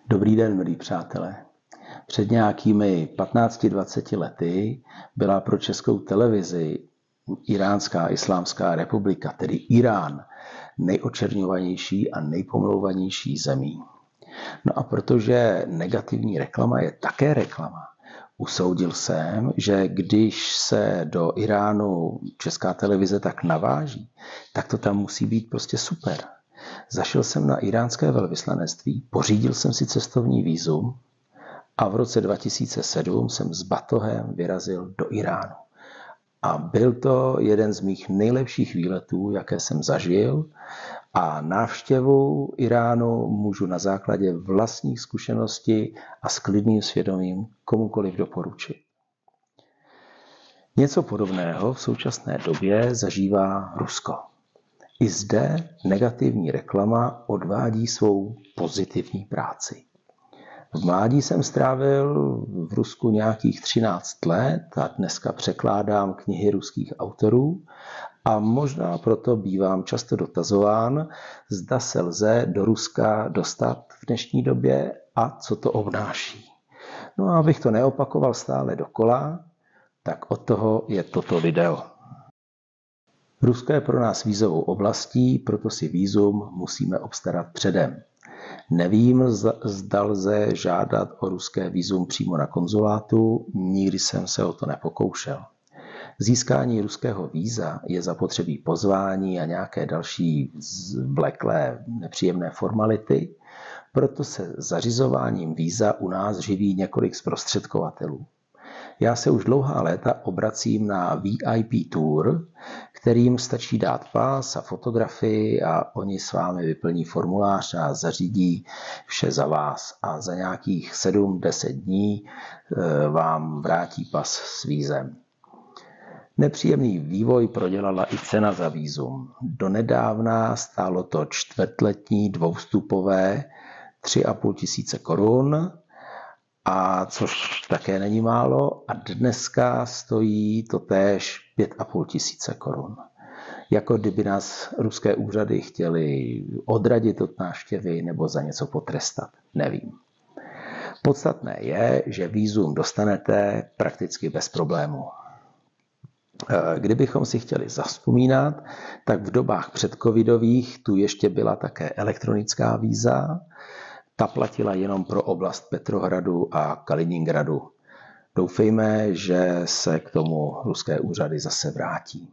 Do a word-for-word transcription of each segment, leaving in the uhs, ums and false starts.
Dobrý den, milí přátelé. Před nějakými patnácti dvaceti lety byla pro Českou televizi Iránská islámská republika, tedy Irán, nejočerňovanější a nejpomlouvanější zemí. No a protože negativní reklama je také reklama, usoudil jsem, že když se do Iránu Česká televize tak naváží, tak to tam musí být prostě super. Zašel jsem na iránské velvyslanectví, pořídil jsem si cestovní vízum a v roce dva tisíce sedm jsem s batohem vyrazil do Iránu. A byl to jeden z mých nejlepších výletů, jaké jsem zažil, a návštěvu Iránu můžu na základě vlastních zkušeností a s klidným svědomím komukoliv doporučit. Něco podobného v současné době zažívá Rusko. I zde negativní reklama odvádí svou pozitivní práci. V mládí jsem strávil v Rusku nějakých třináct let a dneska překládám knihy ruských autorů a možná proto bývám často dotazován, zda se lze do Ruska dostat v dnešní době a co to obnáší. No a abych to neopakoval stále dokola, tak od toho je toto video. Rusko je pro nás vízovou oblastí, proto si vízum musíme obstarat předem. Nevím, zda lze žádat o ruské vízum přímo na konzulátu, nikdy jsem se o to nepokoušel. Získání ruského víza je zapotřebí pozvání a nějaké další zvleklé nepříjemné formality, proto se zařizováním víza u nás živí několik zprostředkovatelů. Já se už dlouhá léta obracím na V I P Tour, kterým stačí dát pas a fotografii a oni s vámi vyplní formulář a zařídí vše za vás. A za nějakých sedm deset dní vám vrátí pas s vízem. Nepříjemný vývoj prodělala i cena za vízum. Donedávna stálo to čtvrtletní dvouvstupové tři a půl tisíce korun, a což také není málo, a dneska stojí to též pět a půl tisíce korun. Jako kdyby nás ruské úřady chtěly odradit od návštěvy nebo za něco potrestat, nevím. Podstatné je, že vízum dostanete prakticky bez problému. Kdybychom si chtěli zavzpomínat, tak v dobách předcovidových tu ještě byla také elektronická víza. Ta platila jenom pro oblast Petrohradu a Kaliningradu. Doufejme, že se k tomu ruské úřady zase vrátí.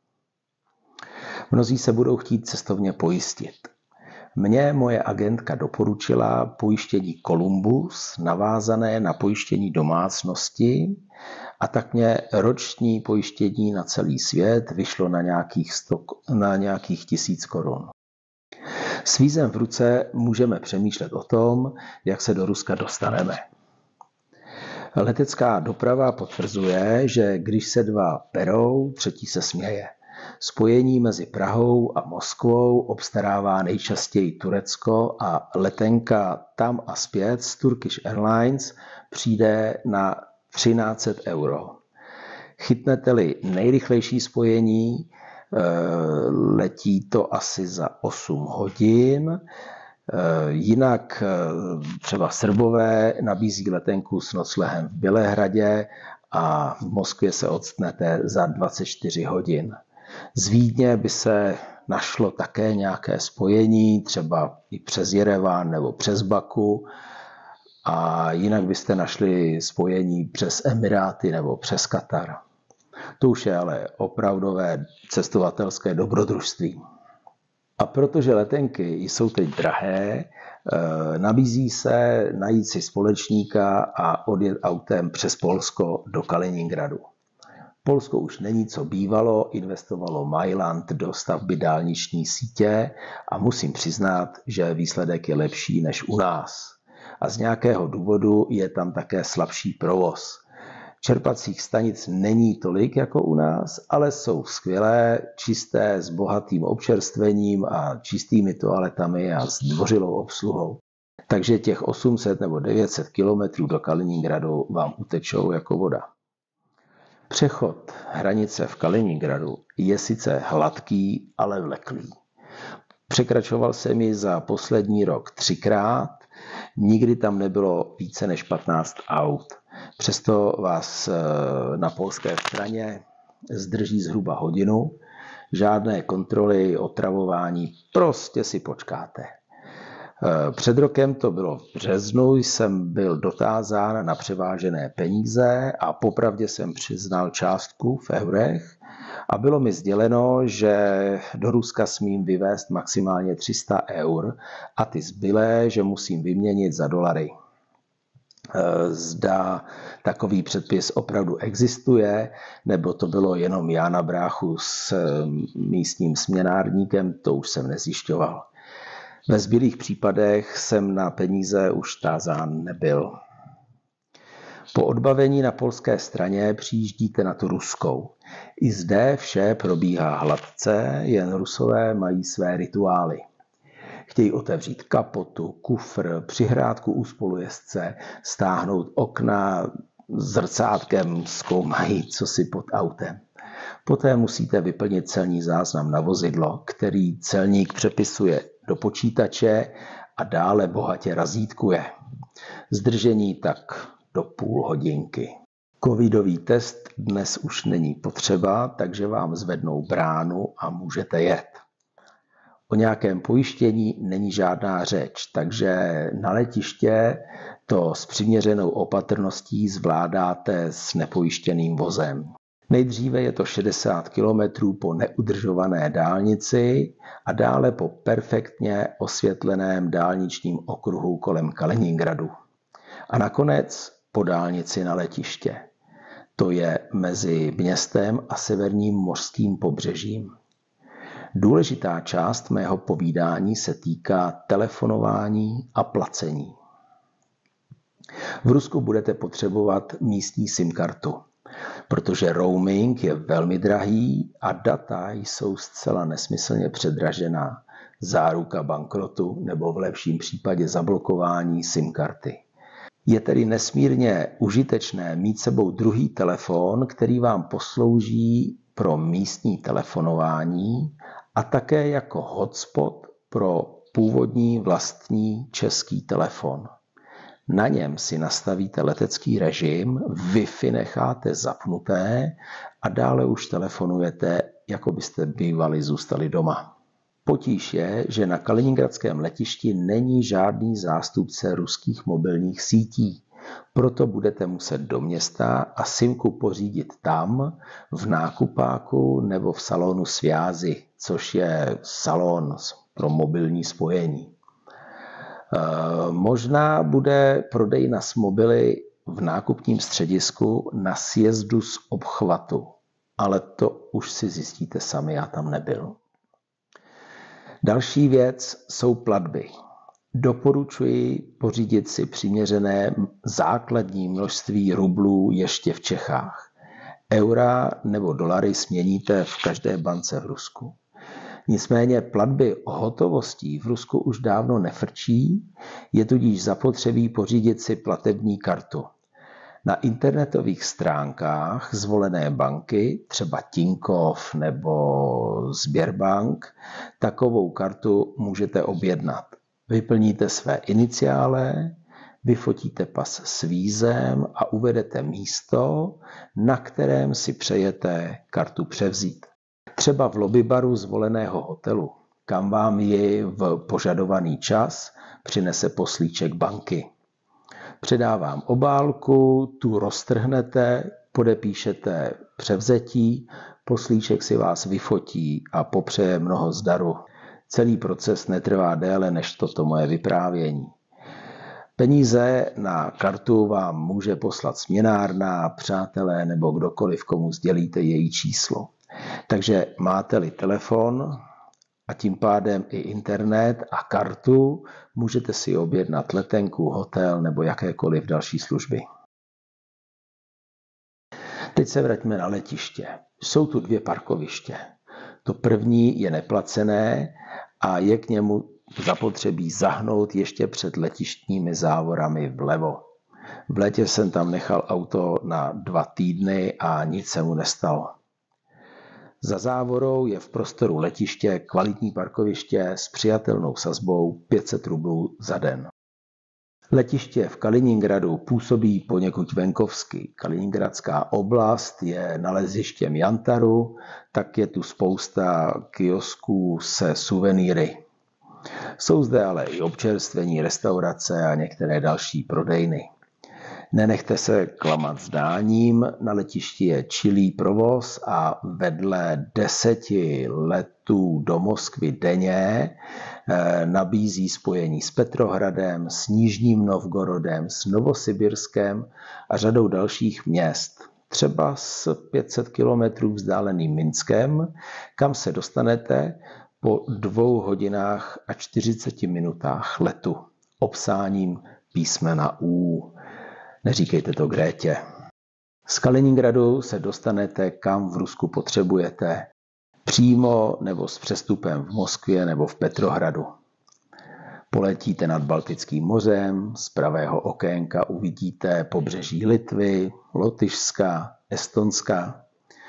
Mnozí se budou chtít cestovně pojistit. Mně moje agentka doporučila pojištění Columbus, navázané na pojištění domácnosti, a tak mě roční pojištění na celý svět vyšlo na nějakých, sto, na nějakých tisíc korun. S vízem v ruce můžeme přemýšlet o tom, jak se do Ruska dostaneme. Letecká doprava potvrzuje, že když se dva perou, třetí se směje. Spojení mezi Prahou a Moskvou obstarává nejčastěji Turecko a letenka tam a zpět z Turkish Airlines přijde na třináct set euro. Chytnete-li nejrychlejší spojení, letí to asi za osm hodin. Jinak třeba Srbové nabízí letenku s noclehem v Bělehradě a v Moskvě se odstnete za dvacet čtyři hodin. Z Vídně by se našlo také nějaké spojení, třeba i přes Jerevan nebo přes Baku, a jinak byste našli spojení přes Emiráty nebo přes Katar. To už je ale opravdové cestovatelské dobrodružství. A protože letenky jsou teď drahé, nabízí se najít si společníka a odjet autem přes Polsko do Kaliningradu. Polsko už není, co bývalo, investovalo Mailand do stavby dálniční sítě a musím přiznat, že výsledek je lepší než u nás. A z nějakého důvodu je tam také slabší provoz. Čerpacích stanic není tolik jako u nás, ale jsou skvělé, čisté, s bohatým občerstvením a čistými toaletami a s zdvořilou obsluhou. Takže těch osm set nebo devět set kilometrů do Kaliningradu vám utečou jako voda. Přechod hranice v Kaliningradu je sice hladký, ale vleklý. Překračoval jsem ji za poslední rok třikrát Nikdy tam nebylo více než patnáct aut. Přesto vás na polské straně zdrží zhruba hodinu. Žádné kontroly, otravování, prostě si počkáte. Před rokem, to bylo v březnu, jsem byl dotázán na převážené peníze a popravdě jsem přiznal částku v eurech a bylo mi sděleno, že do Ruska smím vyvést maximálně tři sta eur a ty zbylé, že musím vyměnit za dolary. Zda takový předpis opravdu existuje, nebo to bylo jenom já na bráchu s místním směnárníkem, to už jsem nezjišťoval. Ve zbylých případech jsem na peníze už tázán nebyl. Po odbavení na polské straně přijíždíte na tu ruskou. I zde vše probíhá hladce, jen Rusové mají své rituály. Chtějí otevřít kapotu, kufr, přihrádku u spolujezdce, stáhnout okna, zrcátkem zkoumají, co si pod autem. Poté musíte vyplnit celní záznam na vozidlo, který celník přepisuje do počítače a dále bohatě razítkuje. Zdržení tak do půl hodinky. Covidový test dnes už není potřeba, takže vám zvednou bránu a můžete jet. O nějakém pojištění není žádná řeč, takže na letiště to s přiměřenou opatrností zvládáte s nepojištěným vozem. Nejdříve je to šedesát kilometrů po neudržované dálnici a dále po perfektně osvětleném dálničním okruhu kolem Kaliningradu. A nakonec po dálnici na letiště. To je mezi městem a severním mořským pobřežím. Důležitá část mého povídání se týká telefonování a placení. V Rusku budete potřebovat místní SIM kartu, protože roaming je velmi drahý a data jsou zcela nesmyslně předražená. Záruka bankrotu nebo v lepším případě zablokování SIM karty. Je tedy nesmírně užitečné mít sebou druhý telefon, který vám poslouží pro místní telefonování a také jako hotspot pro původní vlastní český telefon. Na něm si nastavíte letecký režim, Wi-Fi necháte zapnuté a dále už telefonujete, jako byste bývali zůstali doma. Potíž je, že na kaliningradském letišti není žádný zástupce ruských mobilních sítí. Proto budete muset do města a simku pořídit tam, v nákupáku nebo v salonu Sviazy, což je salon pro mobilní spojení. E, možná bude prodejna s mobily v nákupním středisku na sjezdu z obchvatu, ale to už si zjistíte sami, já tam nebyl. Další věc jsou platby. Doporučuji pořídit si přiměřené základní množství rublů ještě v Čechách. Eura nebo dolary směníte v každé bance v Rusku. Nicméně platby hotovostí v Rusku už dávno nefrčí, je tudíž zapotřebí pořídit si platební kartu. Na internetových stránkách zvolené banky, třeba Tinkoff nebo Sberbank, takovou kartu můžete objednat. Vyplníte své iniciále, vyfotíte pas s vízem a uvedete místo, na kterém si přejete kartu převzít. Třeba v lobbybaru zvoleného hotelu, kam vám ji v požadovaný čas přinese poslíček banky. Předá vám obálku, tu roztrhnete, podepíšete převzetí, poslíček si vás vyfotí a popřeje mnoho zdaru. Celý proces netrvá déle než toto moje vyprávění. Peníze na kartu vám může poslat směnárna, přátelé nebo kdokoliv, komu sdělíte její číslo. Takže máte-li telefon a tím pádem i internet a kartu, můžete si objednat letenku, hotel nebo jakékoliv další služby. Teď se vraťme na letiště. Jsou tu dvě parkoviště. To první je neplacené a je k němu zapotřebí zahnout ještě před letištními závorami vlevo. V létě jsem tam nechal auto na dva týdny a nic se mu nestalo. Za závorou je v prostoru letiště kvalitní parkoviště s přijatelnou sazbou pět set rublů za den. Letiště v Kaliningradu působí poněkud venkovsky. Kaliningradská oblast je nalezištěm Jantaru, tak je tu spousta kiosků se suvenýry. Jsou zde ale i občerstvení, restaurace a některé další prodejny. Nenechte se klamat zdáním, na letišti je čilý provoz a vedle deseti letů do Moskvy denně nabízí spojení s Petrohradem, s Nižním Novgorodem, s Novosibirskem a řadou dalších měst. Třeba s pět set kilometrů vzdáleným Minskem, kam se dostanete po dvou hodinách a čtyřiceti minutách letu obsáním písmena U. Neříkejte to Grétě. Z Kaliningradu se dostanete kam v Rusku potřebujete. Přímo nebo s přestupem v Moskvě nebo v Petrohradu. Poletíte nad Baltickým mořem, z pravého okénka uvidíte pobřeží Litvy, Lotyšska, Estonska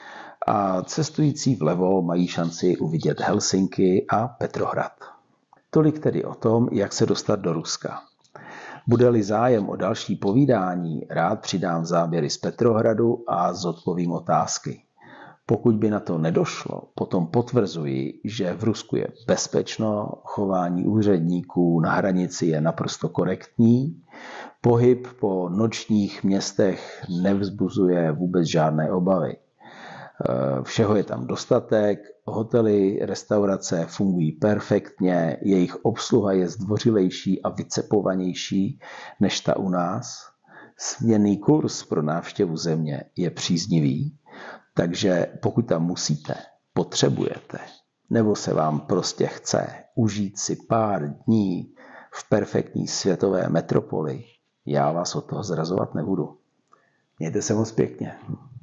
a cestující vlevo mají šanci uvidět Helsinki a Petrohrad. Tolik tedy o tom, jak se dostat do Ruska. Bude-li zájem o další povídání, rád přidám záběry z Petrohradu a zodpovím otázky. Pokud by na to nedošlo, potom potvrzuji, že v Rusku je bezpečno, chování úředníků na hranici je naprosto korektní, pohyb po nočních městech nevzbuzuje vůbec žádné obavy. Všeho je tam dostatek, hotely, restaurace fungují perfektně, jejich obsluha je zdvořilejší a vycepovanější než ta u nás. Směnný kurz pro návštěvu země je příznivý, takže pokud tam musíte, potřebujete, nebo se vám prostě chce užít si pár dní v perfektní světové metropoli, já vás od toho zrazovat nebudu. Mějte se moc pěkně.